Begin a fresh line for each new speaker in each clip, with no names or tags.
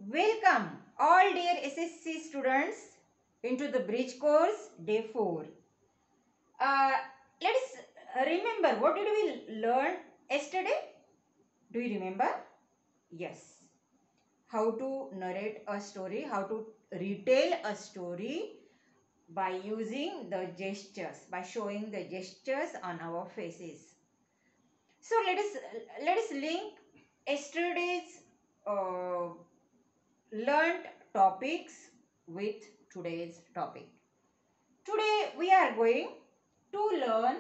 Welcome all dear SSC students into the bridge course day 4. Let's remember what did we learn yesterday? Do you remember? Yes. How to narrate a story, how to retell a story by using the gestures, by showing the gestures on our faces. So let us link yesterday's uh, learned topics with today's topic. Today we are going to learn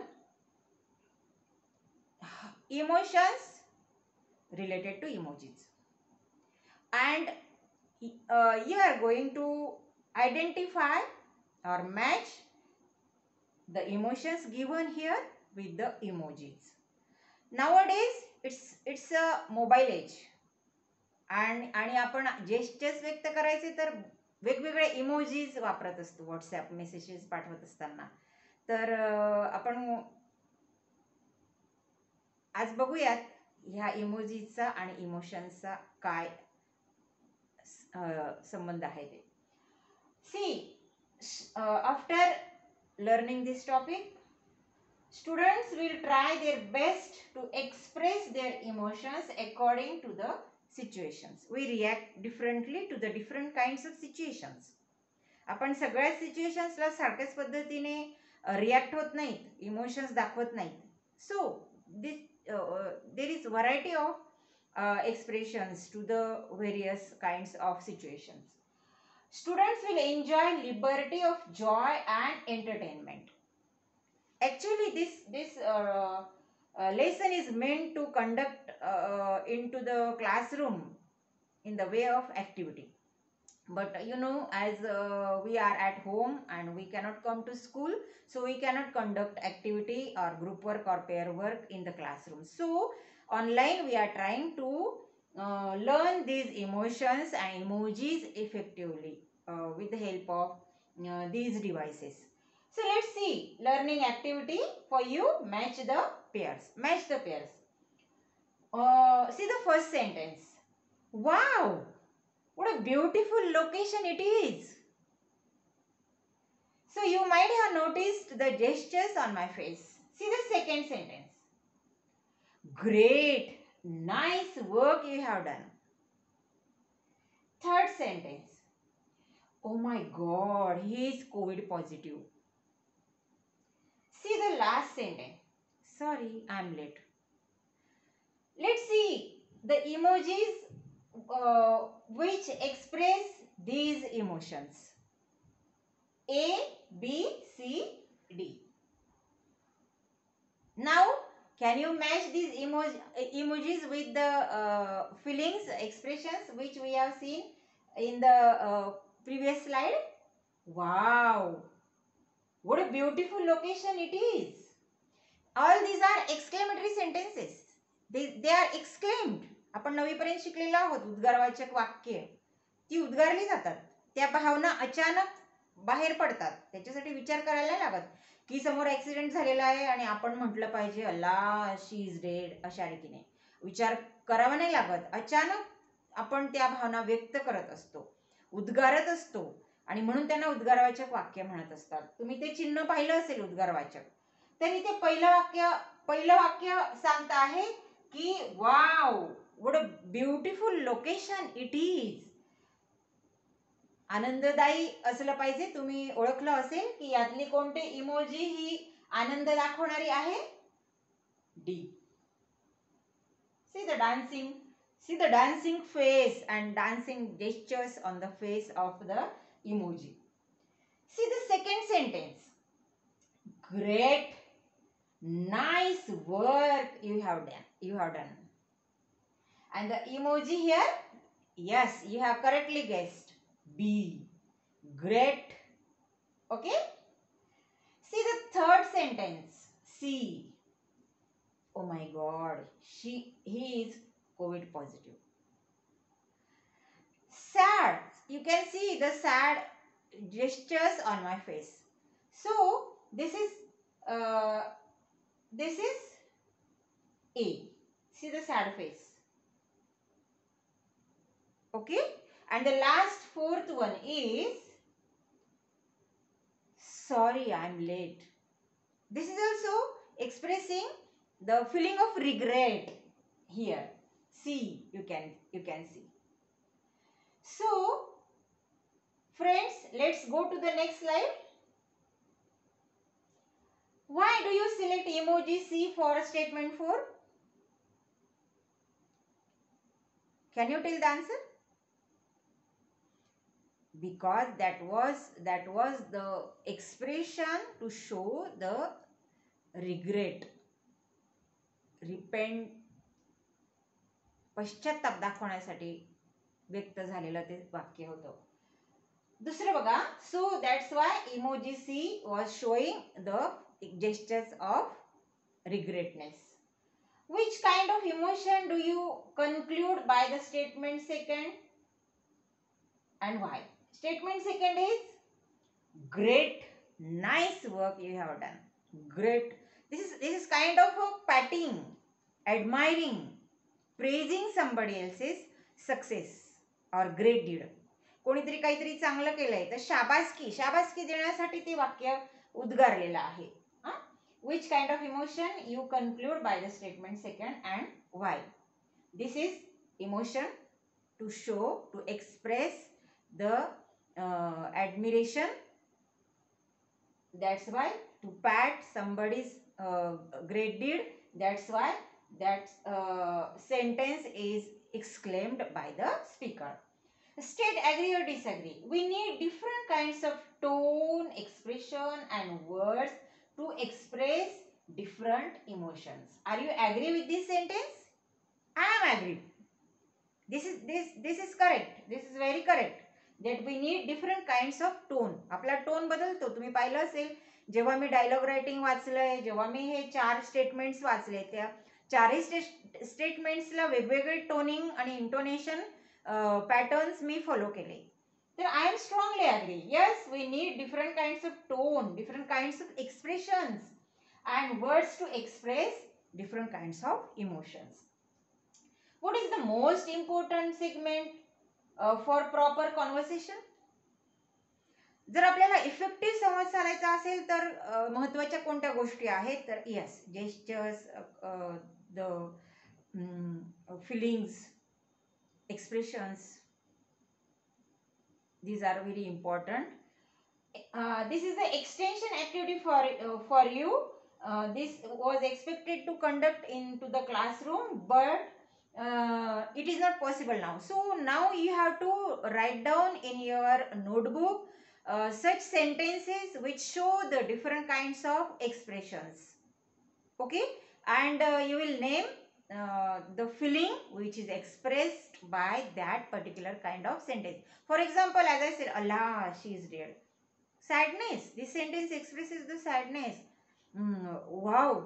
emotions related to emojis, and you are going to identify or match the emotions given here with the emojis. Nowadays it's a mobile age, आणि आपण gestures व्यक्त करायचे तर वेगवेगळे emojis वापरत असतो WhatsApp messages पाठवत असताना. तर आपण आज बघूयात ह्या इमोजीचा आणि इमोशन्सचा काय संबंध आहे ते. See, after learning this topic, students will try their best to express their emotions according to the situations. We react differently to the different kinds of situations. आपण सगळ्या सिच्युएशन्सला सारख्याच पद्धतीने रिॲक्ट होत नाहीत, इमोशन्स दाखवत नाहीत. So this there is variety of expressions to the various kinds of situations. Students will enjoy liberty of joy and entertainment. Actually, this lesson is meant to conduct into the classroom in the way of activity. But you know, as we are at home and we cannot come to school, so we cannot conduct activity or group work or pair work in the classroom. So online we are trying to learn these emotions and emojis effectively with the help of these devices. So let's see learning activity for you. Match the pairs. Match the pairs. See the first sentence. Wow, what a beautiful location it is. So you might have noticed the gestures on my face. See the second sentence. Great, nice work you have done. Third sentence. Oh my God, he is COVID positive. See the last sentence. Sorry, I am late. Let's see the emojis which express these emotions. A, B, C, D. Now, can you match these emojis with the feelings, expressions which we have seen in the previous slide? Wow, what a beautiful location it is. All these are exclamatory sentences. They are exclaimed. आपण नवीपर्यंत शिकलेलो आहोत उद्गारवाचक वाक्य. ती उद्गारली जातात. त्या भावना अचानक बाहेर पडतात. त्याच्यासाठी विचार करायला लागत की समोर ऍक्सिडेंट झालेला आहे आणि आपण म्हटलं पाहिजे अल्ला शी इज डेड अशा रीतीने विचार करावा नाही लागत. अचानक आपण त्या भावना व्यक्त करत असतो, उद्गारत असतो आणि म्हणून त्यांना उद्गारवाचक वाक्य म्हणत असतात. तुम्ही ते चिन्ह पाहिलं असेल उद्गारवाचक. तर इथे पहिलं वाक्य सांगत आहे की wow, what a beautiful location it is. आनंददायी असलं पाहिजे. तुम्ही ओळखलं असेल की यातली कोणते इमोजी ही आनंद दाखवणारी आहे? D. See the dancing face and dancing gestures on the face of the emoji. See the second sentence. Great, nice work you have done. And the emoji here, yes, you have correctly guessed, B. Great. Okay. See the third sentence, C. Oh my God, he is COVID positive. Sad. You can see the sad gestures on my face. So this is A. See the sad face. Okay. And the last fourth one is, sorry, I'm late. This is also expressing the feeling of regret here. See, you can see. So friends, let's go to the next slide. Why do you select emoji C for statement 4? Can you tell the answer? Because that was the expression to show the regret, repent, पश्चाताप दाखवण्यासाठी व्यक्त झालेलं ते वाक्य होतं. दुसरं बघा, so that's why emoji C was showing the gestures of regretness. Which kind of emotion do you conclude by the statement second, and why? Statement second is great, nice work you have done. Great. This is kind of a patting, admiring, praising somebody else's success or great deed. कोणीतरी काहीतरी चांगलं केलंय तर शाबासकी देण्यासाठी ते वाक्य उद्गारलेलं आहे. Which kind of emotion you conclude by the statement second and why? This is emotion to show, to express the admiration. That's why to pat somebody's great deed. That's why that sentence is exclaimed by the speaker. State agree or disagree. We need different kinds of tone, expression and words to express different emotions. Are you agree with this sentence? I am agree. This is correct. This is very correct. That we need different kinds of tone. आपला tone बदलतो. तुम्ही पाहिलं असेल जेव्हा मी dialogue writing वाचलंय, जेव्हा मी हे 4 statements वाचले, त्या चारही स्टेटमेंट्सला वेगवेगळे टोनिंग आणि इंटोनेशन पॅटर्न्स मी फॉलो केले. तर I am strongly agree. Yes, we need different kinds of tone, different kinds of expressions and words to express different kinds of emotions. What is the most important segment for proper conversation? जर आपल्याला effective संवाद साधायचा असेल तर महत्त्वाच्या कोणत्या गोष्टी आहेत तर yes, gestures, the feelings, expressions, these are very important. This is the extension activity for you. This was expected to conduct into the classroom, but it is not possible now. So now you have to write down in your notebook such sentences which show the different kinds of expressions. Okay, and you will name the feeling which is expressed by that particular kind of sentence. For example, as I said, Allah, she is dead. Sadness. This sentence expresses the sadness. Wow,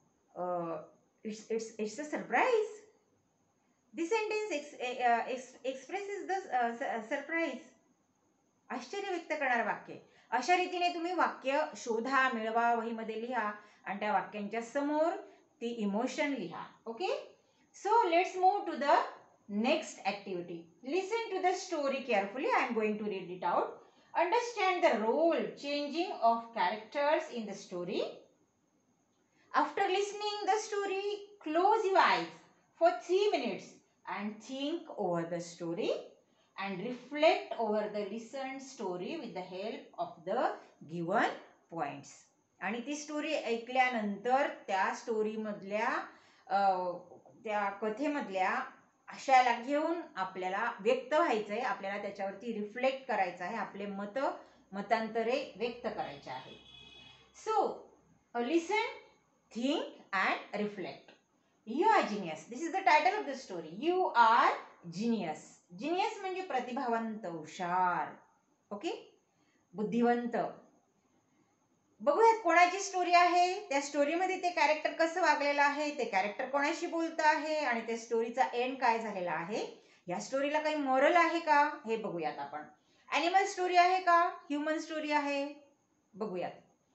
it's a surprise. This sentence expresses the surprise. आश्चर्य व्यक्त करणारं वाक्य. अशा रीतीने तुम्ही वाक्य शोधा, मिळवा, वहीमध्ये लिहा आणि त्या वाक्यांच्या समोर ती इमोशन लिहा. Okay, so let's move to the next activity. Listen to the story carefully. I am going to read it out. Understand the role changing of characters in the story. After listening the story, close your eyes for 3 minutes and think over the story and reflect over the listened story with the help of the given points. आणि ती story ऐकल्यानंतर त्या story मधल्या त्या कथेमधल्या आशयाला घेऊन आपल्याला व्यक्त व्हायचंय, आपल्याला त्याच्यावरती रिफ्लेक्ट करायचं आहे, आपले मतांतरे व्यक्त करायचे आहे. So listen, think and reflect. You are genius. This is the title of the story. You are genius. Genius म्हणजे प्रतिभावंत, हुशार. ओके, बुद्धिवंत. बघूयात कोणाची स्टोरी आहे, त्या स्टोरीमध्ये ते कॅरेक्टर कसं वागलेलं आहे, ते कॅरेक्टर कोणाशी बोलत आहे आणि त्या स्टोरीचा एंड काय झालेला आहे. या स्टोरीला काही मॉरल आहे का हे बघूयात आपण. ॲनिमल स्टोरी आहे का, ह्युमन स्टोरी आहे, बघूयात.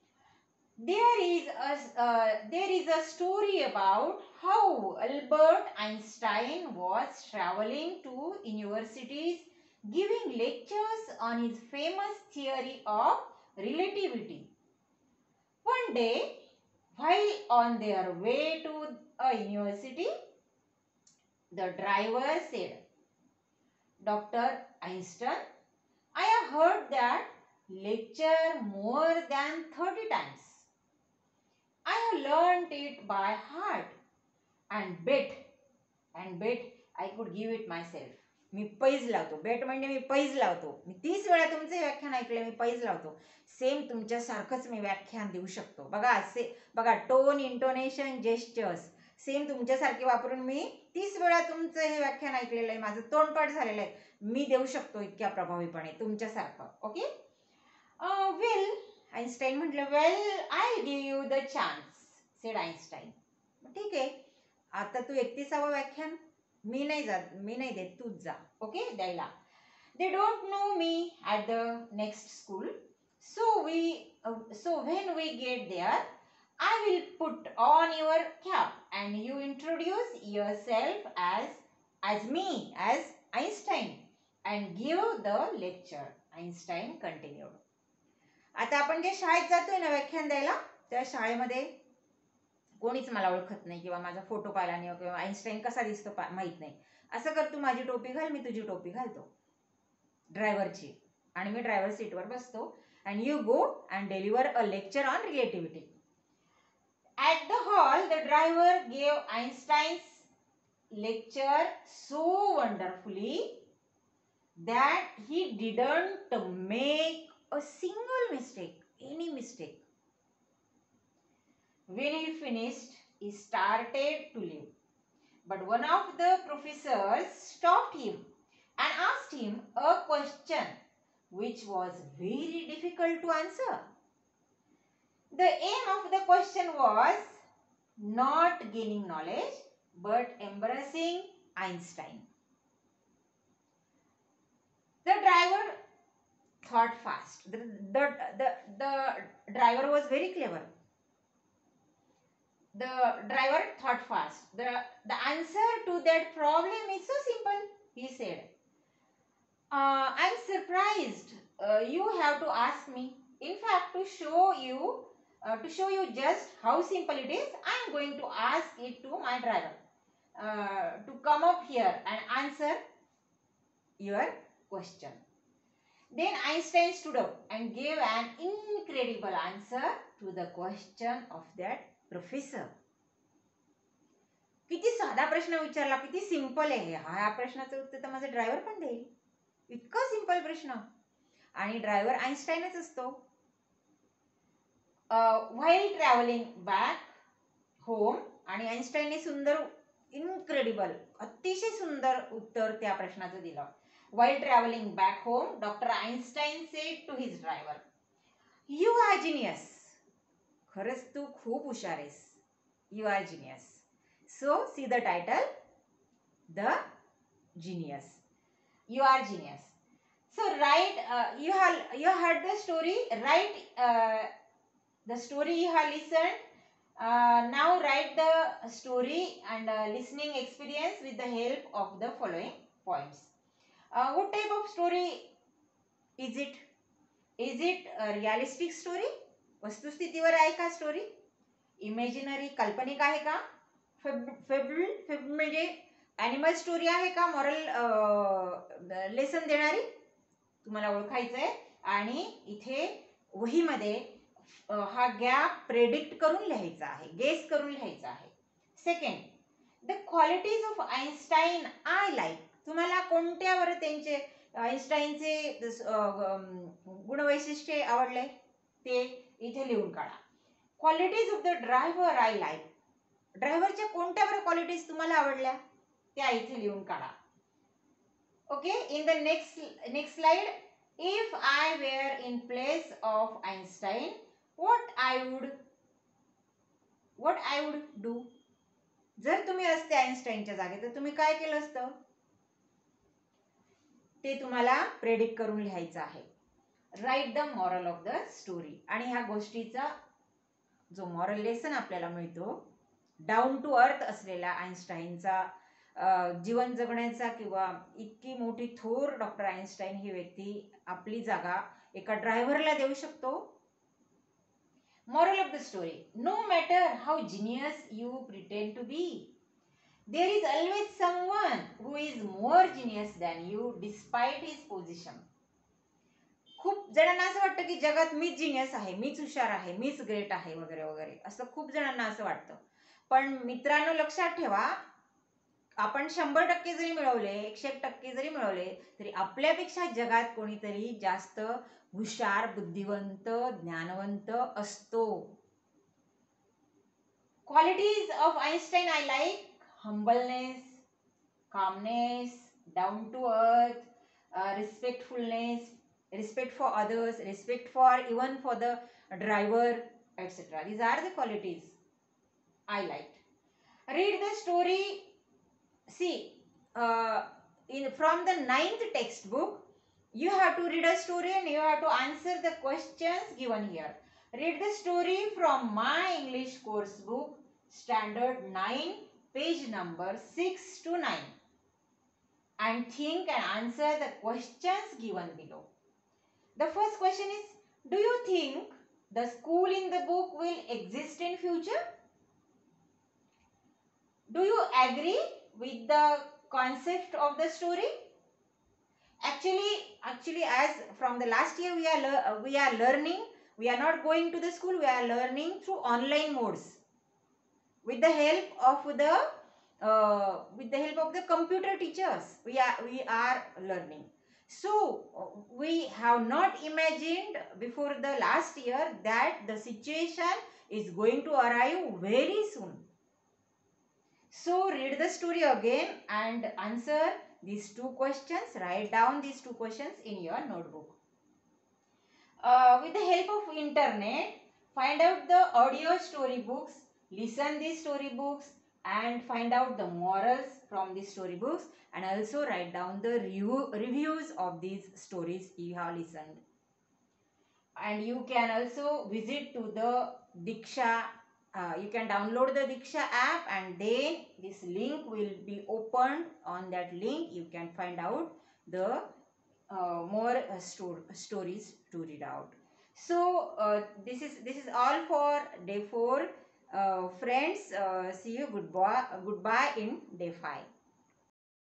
There is a story about how Albert Einstein was traveling to university's giving lectures on his famous theory of relativity. One day, while on their way to a university, the driver said, "Dr. Einstein, I have heard that lecture more than 30 times. I have learnt it by heart and bet I could give it myself." मी पैज लावतो. Bet म्हणजे मी पैज लावतो. मी 30 वेळा तुमचे व्याख्यान ऐकले, मी पैज लावतो. सेम तुमच्यासारखंच मी व्याख्यान देऊ शकतो. बघा टोन, इंटोनेशन, जेस्चर्स सेम तुमच्यासारखे वापरून मी 30 वेळा तुमचं हे व्याख्यान ऐकलेलं आहे. माझं तोंडपाठ झालेलं आहे. मी देऊ शकतो इतक्या प्रभावीपणे तुमच्यासारखं. ओके. वेल, आईन्स्टाईन म्हटलं, well I give you the chance, said Einstein. ठीक आहे, आता तू 31वं व्याख्यान मी नाही देत, तूच जा. ओके, द्यायला. They don't know me at the next school, so when we get there, I will put on your cap and you introduce yourself as me, as Einstein, and give the lecture. Einstein continued. आता आपण जे शाळेत जातोय ना व्याख्यान द्यायला, त्या शाळेमध्ये कोणीच मला ओळखत नाही किंवा माझा फोटो पाहिला नाही किंवा आईन्स्टाईन कसा दिसतो माहित नाही. असं कर, तू माझी टोपी घाल, मी तुझी टोपी घालतो ड्रायव्हरची, आणि मी ड्रायव्हर सीटवर बसतो. And you go and deliver a lecture on relativity. At the hall the driver gave Einstein's lecture so wonderfully that he didn't make a single mistake, any mistake. When he finished, he started to leave. But one of the professors stopped him and asked him a question which was very difficult to answer. The aim of the question was not gaining knowledge but embracing Einstein. The driver thought fast. The driver was very clever. The driver thought fast. The answer to that problem is so simple, he said. I'm surprised you have to ask me. In fact, to show you just how simple it is, I am going to ask it to my driver to come up here and answer your question. Then Einstein stood up and gave an incredible answer to the question of that professor. किती साधा प्रश्न विचारला, किती simple आहे. हा प्रश्नाचं उत्तर तर माझा ड्रायव्हर पण देईल. इतका सिंपल प्रश्न, आणि ड्रायव्हर आईन्स्टाईनच असतो. व्हाईल ट्रॅव्हलिंग बॅक होम, आणि आईन्स्टाईनने सुंदर, इनक्रेडिबल, अतिशय सुंदर उत्तर त्या प्रश्नाचं दिलं. While traveling back home, Dr. Einstein said to his driver, "You are genius." खरंच तू खूप हुशार आहेस. You are genius. So see the title, The Genius. You are genius. So write. You heard the story. Write the story you have listened. Now write the story and listening experience with the help of the following points. What type of story is it? Is it a realistic story? वस्तुस्थितीवर आहे का story? Imaginary, काल्पनिक आहे का? Fable म्हणजे animal story आहे का? Moral lesson देणारी? तुम्हाला ओळखायचं आहे. आणि इथे वहीमध्ये हा गॅप प्रेडिक्ट करून लिहायचा आहे, गेस करून लिहायचा आहे. Second, the qualities of Einstein I like. तुम्हाला कोणत्या बरं त्यांचे आईन्स्टाईनचे गुणवैशिष्ट्ये आवडले ते इथे लिहून काढा. Qualities of the driver I like. ड्रायव्हरच्या कोणत्या बरं क्वालिटीज तुम्हाला आवडल्या त्या इथे लिहून काढा. Okay. In the next slide, if I were in place of Einstein, what I would do. जर तुम्ही असते आईन्स्टाईनच्या जागी तर तुम्ही काय केलं असतं ते तुम्हाला प्रेडिक्ट करून लिहायचं आहे. Write the moral of the story. आणि ह्या गोष्टीचा जो मॉरल लेसन आपल्याला मिळतो, डाऊन टू अर्थ असलेला आईन्स्टाईनचा जीवन जगण्याचा किंवा इतकी मोठी थोर डॉक्टर आईन्स्टाईन ही व्यक्ती आपली जागा एका ड्रायव्हरला देऊ शकतो. Moral of the story: no matter how genius you pretend to be, there is always someone who is more genius than you despite his position. खूप जणांना असं वाटतं की जगात मीच जिनियस आहे, मीच हुशार आहे, मीच ग्रेट आहे वगैरे वगैरे, असं खूप जणांना असं वाटतं. पण मित्रांनो लक्षात ठेवा, आपण 100% जरी मिळवले, 101% जरी मिळवले, तरी आपल्यापेक्षा जगात कोणीतरी जास्त हुशार, बुद्धिवंत, ज्ञानवंत असतो. Qualities of Einstein I like: humbleness, calmness, down to earth, respectfulness, respect for others, respect for even for the driver, etc. These are the qualities I liked. Read the story. See, from the 9th textbook, you have to read a story and you have to answer the questions given here. Read the story from my English course book, Standard 9, page number 6 to 9. And think and answer the questions given below. The first question is, do you think the school in the book will exist in future? Do you agree with the concept of the story? Actually, as from the last year we are learning. We are not going to the school. We are learning through online modes with the help of the computer teachers. We are learning. So we have not imagined before the last year that the situation is going to arrive very soon. So read the story again and answer these two questions. Write down these two questions in your notebook. With the help of internet, find out the audio storybooks, listen these storybooks and find out the morals from these storybooks, and also write down the reviews of these stories you have listened. And you can also visit to the Diksha. You can download the Diksha app and then this link will be opened. On that link you can find out the more stories to read out. So this is all for day 4. Friends, see you goodbye in day 5.